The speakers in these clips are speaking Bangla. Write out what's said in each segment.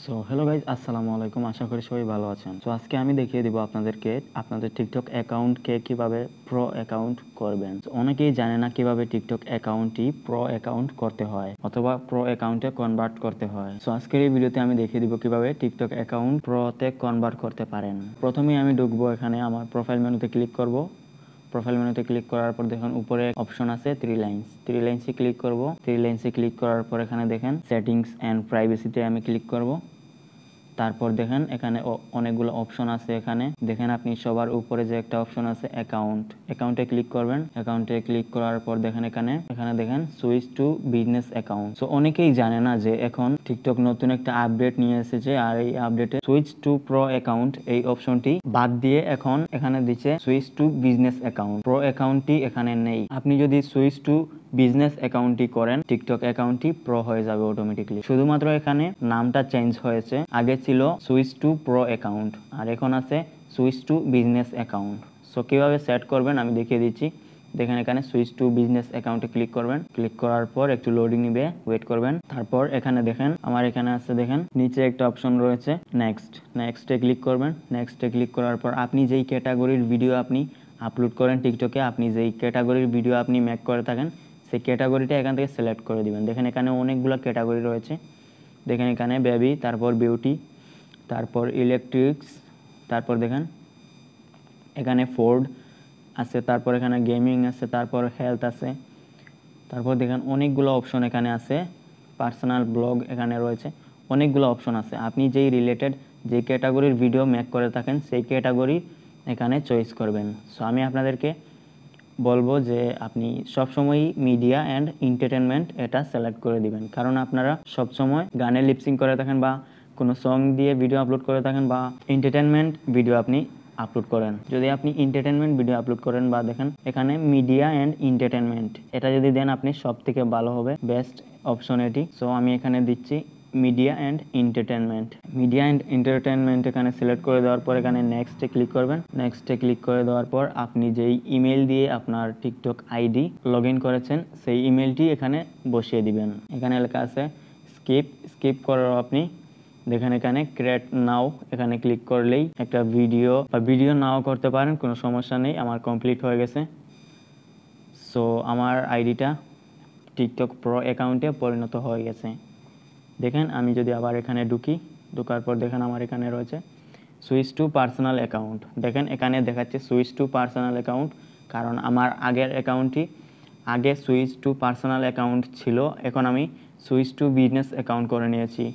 সো হ্যালো গাইজ, আসসালামু আলাইকুম। আশা করি সবাই ভালো আছেন। সো আজকে আমি দেখিয়ে দিব আপনাদেরকে আপনাদের টিকটক অ্যাকাউন্টকে কিভাবে প্রো অ্যাকাউন্ট করবেন। অনেকেই জানে না কিভাবে টিকটক অ্যাকাউন্টটি প্রো অ্যাকাউন্ট করতে হয় অথবা প্রো অ্যাকাউন্টে কনভার্ট করতে হয়। সো আজকের এই ভিডিওতে আমি দেখিয়ে দিব কিভাবে টিকটক অ্যাকাউন্ট প্রোতে কনভার্ট করতে পারেন। প্রথমেই আমি ঢুকবো, এখানে আমার প্রোফাইল মেনুতে ক্লিক করব। প্রোফাইল মেনুতে ক্লিক করার পর দেখুন উপরে অপশন আছে থ্রি লাইন্সে ক্লিক করব। থ্রি লাইন্সে ক্লিক করার পর এখানে দেখেন সেটিংস অ্যান্ড প্রাইভেসিতে আমি ক্লিক করব। তারপর দেখেন এখানে অনেকগুলো অপশন আছে। এখানে দেখেন আপনি সবার উপরে যে একটা অপশন আছে অ্যাকাউন্টে ক্লিক করবেন। অ্যাকাউন্টে ক্লিক করার পর দেখেন এখানে দেখেন switch to business account. So অনেকেই জানে না যে এখন টিকটক নতুন একটা আপডেট নিয়ে এসেছে, আর এই আপডেটে সুইচ টু প্রো অ্যাকাউন্ট এই অপশনটি বাদ দিয়ে এখন এখানে দিচ্ছে switch to business account. Pro অ্যাকাউন্টটি এখানে নেই। আপনি যদি সুইচ টু বিজনেস অ্যাকাউন্টটি করেন, টিকটক অ্যাকাউন্টটি প্রো হয়ে যাবে অটোমেটিকলি। শুধুমাত্র এখানে নামটা চেঞ্জ হয়েছে। আগে ছিল সুইচ টু প্রো অ্যাকাউন্ট আর এখন আছে switch to business account. So কিভাবে সেট করবেন আমি দেখিয়ে দিচ্ছি। দেখেন এখানে সুইচ টু বিজনেস অ্যাকাউন্টে ক্লিক করবেন। ক্লিক করার পর একটু লোডিং নিবে, ওয়েট করবেন। তারপর এখানে দেখেন আমার এখানে আছে, দেখেন নিচে একটা অপশন রয়েছে নেক্সটে ক্লিক করবেন। নেক্সটে ক্লিক করার পর আপনি যেই ক্যাটাগরির ভিডিও আপনি আপলোড করেন টিকটকে, আপনি যেই ক্যাটাগরির ভিডিও আপনি মেক করে থাকেন সেই ক্যাটাগরিটা এখান থেকে সিলেক্ট করে দিবেন। দেখেন এখানে অনেকগুলো ক্যাটাগরি রয়েছে। দেখেন এখানে বেবি, তারপর বিউটি, তারপর ইলেকট্রিক্স, তারপর দেখেন এখানে ফোর্ড আছে, তারপর এখানে গেমিং আছে, তারপর হেলথ আছে, তারপর দেখেন অনেকগুলো অপশন এখানে আছে। পার্সোনাল ব্লগ এখানে রয়েছে, অনেকগুলো অপশন আছে। আপনি যেই রিলেটেড যে ক্যাটাগরির ভিডিও মেক করে থাকেন সেই ক্যাটাগরি এখানে চয়েস করবেন। সো আমি আপনাদেরকে বলবো যে আপনি সবসময়ই মিডিয়া অ্যান্ড এন্টারটেনমেন্ট এটা সিলেক্ট করে দিবেন, কারণ আপনারা সবসময় গানে লিপসিং করে থাকেন বা কোনো সং দিয়ে ভিডিও আপলোড করে থাকেন বা এন্টারটেনমেন্ট ভিডিও আপনি আপলোড করেন। যদি আপনি এন্টারটেনমেন্ট ভিডিও আপলোড করেন বা দেখেন এখানে মিডিয়া অ্যান্ড এন্টারটেনমেন্ট এটা যদি দেন আপনি সব থেকে ভালো হবে, বেস্ট অপশন এটি। সো আমি এখানে দিচ্ছি মিডিয়া অ্যান্ড এন্টারটেনমেন্ট এখানে সিলেক্ট করে দেওয়ার পর এখানে নেক্সটে ক্লিক করবেন। নেক্সটে ক্লিক করে দেওয়ার পর আপনি যেই ইমেল দিয়ে আপনার টিকটক আইডি লগ ইন করেছেন সেই ইমেলটি এখানে বসিয়ে দিবেন। এখানে লেখা আছে স্কিপ করার আপনি দেখেন এখানে ক্রিয়েট নাও এখানে ক্লিক করলেই একটা ভিডিও নাও করতে পারেন, কোনো সমস্যা নেই। আমার কমপ্লিট হয়ে গেছে। সো আমার আইডিটা টিকটক প্রো অ্যাকাউন্টে পরিণত হয়ে গেছে। দেখেন আমি যদি আবার এখানে ঢোকার পর দেখেন আমার এখানে রয়েছে সুইচ টু পার্সোনাল অ্যাকাউন্ট। দেখেন এখানে দেখাচ্ছে সুইচ টু পার্সোনাল অ্যাকাউন্ট, কারণ আমার আগের অ্যাকাউন্টটি আগে সুইচ টু পার্সোনাল অ্যাকাউন্ট ছিল, এখন আমি সুইচ টু বিজনেস অ্যাকাউন্ট করে নিয়েছি।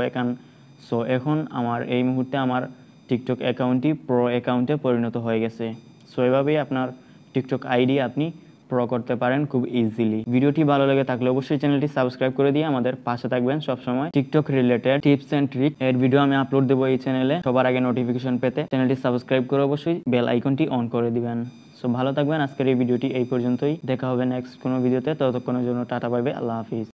সো এখন আমার এই মুহূর্তে আমার টিকটক অ্যাকাউন্টটি প্রো অ্যাকাউন্টে পরিণত হয়ে গেছে। সো এভাবেই আপনার টিকটক আইডি আপনি প্রো করতে পারেন খুব ইজিলি। ভিডিওটি ভালো লেগে থাকলে অবশ্যই চ্যানেলটি সাবস্ক্রাইব করে দিয়ে আমাদের পাশে থাকবেন সবসময়। TikTok related tips and trick এর ভিডিও আমি আপলোড দেবো এই চ্যানেলে। সবার আগে নোটিফিকেশন পেতে চ্যানেলটি সাবস্ক্রাইব করে অবশ্যই বেল আইকনটি অন করে দিবেন। সো ভালো থাকবেন। আজকের এই ভিডিওটি এই পর্যন্তই। দেখা হবে নেক্সট কোনো ভিডিওতে। ততক্ষণের জন্য টাটা, বাই বাই, আল্লাহ হাফিজ।